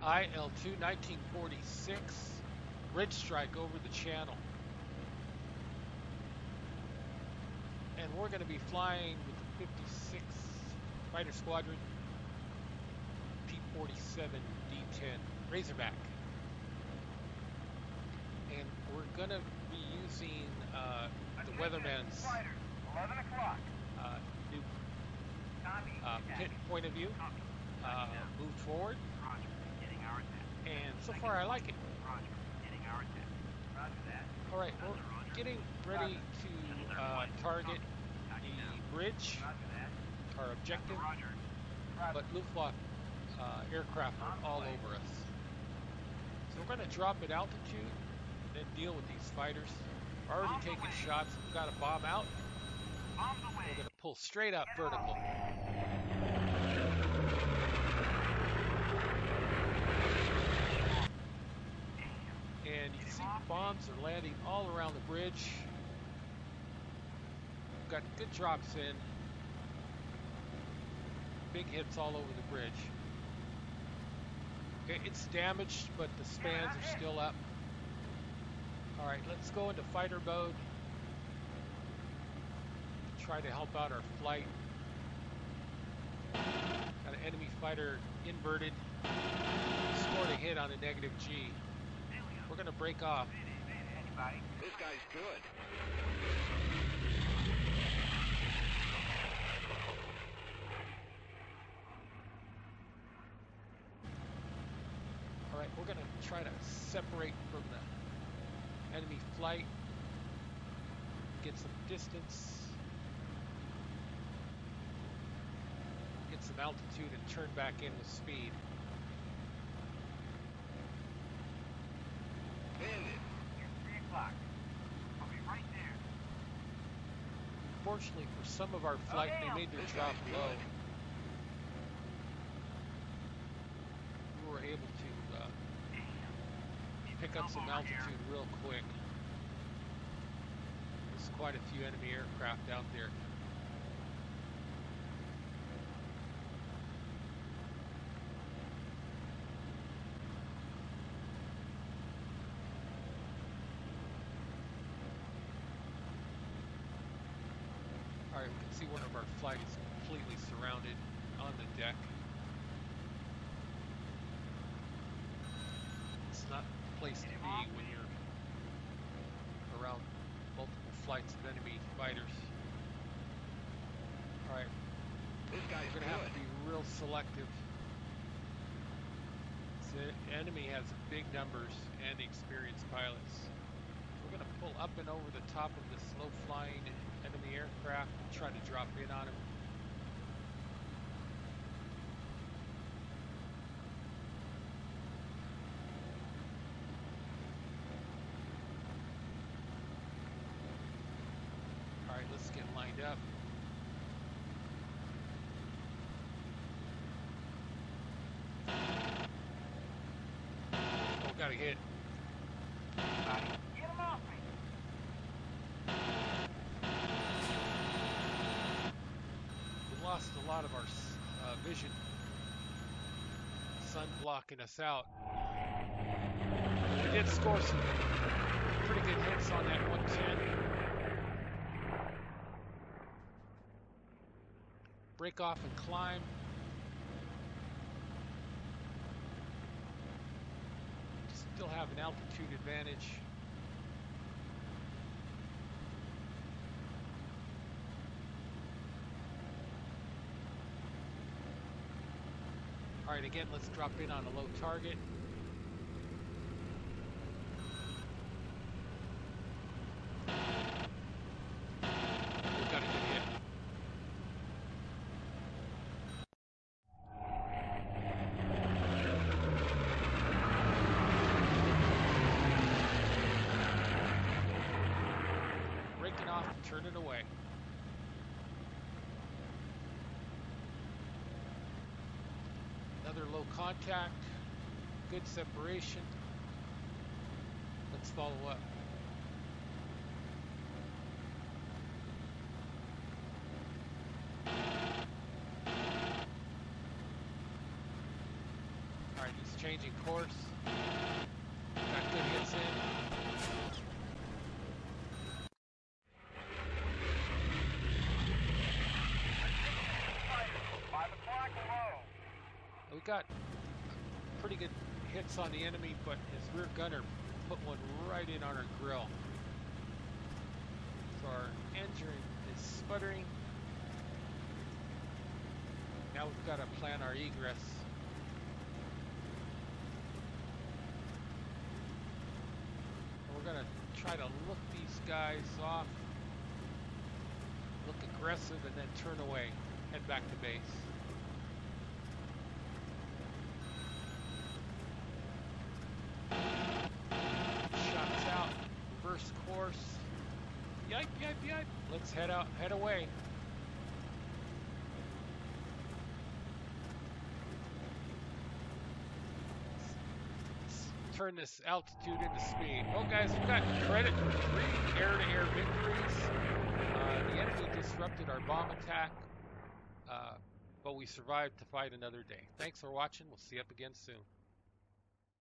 IL-2 1946 Ridge Strike over the channel. And we're going to be flying with the 56th Fighter Squadron P-47 D-10 Razorback. And we're going to be using the Weatherman's new pit point of view. Moved forward. And so far I like it. Alright, we're getting ready to target the bridge, our objective, but Luftwaffe aircraft are all over us. So we're going to drop at altitude and then deal with these fighters. We're already taking shots. We've got a bomb out. We're going to pull straight up vertical. And you can see bombs are landing all around the bridge. We've got good drops in. Big hits all over the bridge. Okay, it's damaged, but the spans are still up. Alright, let's go into fighter mode. Try to help out our flight. Got an enemy fighter inverted. Scored a hit on a negative G. We're going to break off. This guy's good. Alright, we're going to try to separate from the enemy flight. Get some distance. Get some altitude and turn back in with speed. Bandit. It's 3 o'clock. I'll be right there. Fortunately for some of our flight, they made their drop low. We were able to pick up some altitude real quick. There's quite a few enemy aircraft out there. Alright, we can see one of our flight is completely surrounded on the deck. It's not the place to be when you're around multiple flights of enemy fighters. Alright, This guy's we're going to have to be real selective. The enemy has big numbers and experienced pilots. We're going to pull up and over the top of this low-flying enemy aircraft and try to drop in on him. Alright, let's get lined up. Oh, got a hit. Get him off me. We lost a lot of our vision. Sun blocking us out. We did score some pretty good hits on that 110. Break off and climb. Still have an altitude advantage. Alright, again, let's drop in on a low target. We've got a good hit. Breaking off and turning away. Another low contact, good separation. Let's follow up. changing course. Got good hits in. We got pretty good hits on the enemy, but his rear gunner put one right in on our grill. So our engine is sputtering. Now we've got to plan our egress. And we're going to try to look these guys off, look aggressive, and then turn away, head back to base. Shots out, reverse course. Yipe, yipe, yipe. Let's head out, head away. Turn this altitude into speed. Well, guys, we got credit for 3 air-to-air victories. The enemy disrupted our bomb attack, but we survived to fight another day. Thanks for watching. We'll see you up again soon.